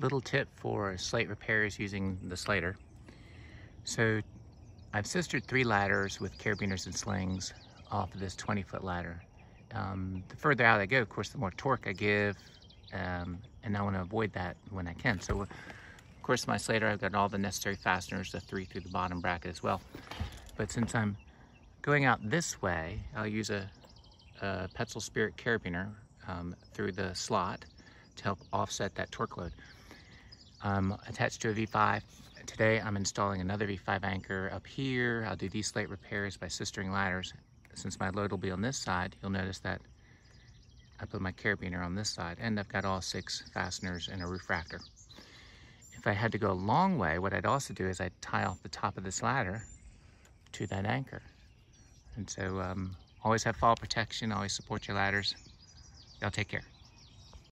Little tip for slate repairs using the Slator. So I've sistered 3 ladders with carabiners and slings off of this 20-foot ladder. The further out I go, of course, the more torque I give, and I want to avoid that when I can. So, of course, my Slator, I've got all the necessary fasteners, the 3 through the bottom bracket as well. But since I'm going out this way, I'll use a Petzl Spirit carabiner through the slot to help offset that torque load. Attached to a V5. Today I'm installing another V5 anchor up here. I'll do these slate repairs by sistering ladders. Since my load will be on this side, you'll notice that I put my carabiner on this side, and I've got all 6 fasteners and a roof rafter. If I had to go a long way, what I'd also do is I'd tie off the top of this ladder to that anchor. And so always have fall protection, always support your ladders. Y'all take care.